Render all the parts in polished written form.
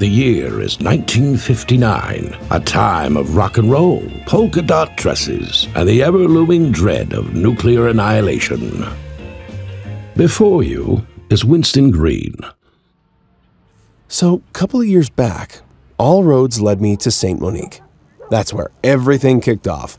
The year is 1959, a time of rock and roll, polka dot dresses, and the ever-looming dread of nuclear annihilation. Before you is Winston Green. So, a couple of years back, all roads led me to St. Monique. That's where everything kicked off.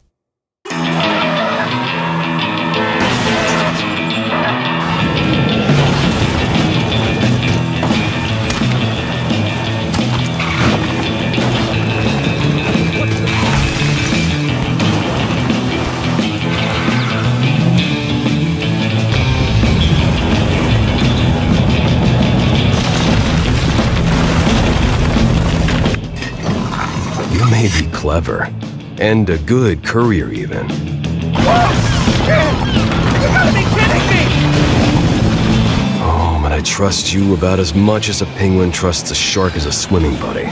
You may be clever, and a good courier even. Whoa! You gotta be kidding me! Oh, but I trust you about as much as a penguin trusts a shark as a swimming buddy.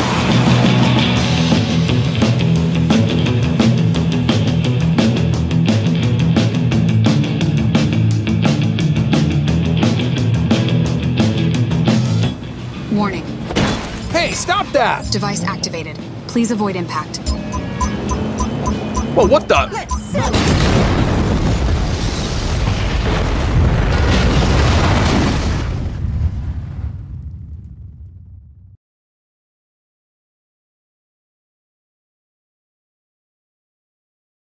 Warning. Hey, stop that! Device activated. Please avoid impact. Whoa, what the? Let's celebrate!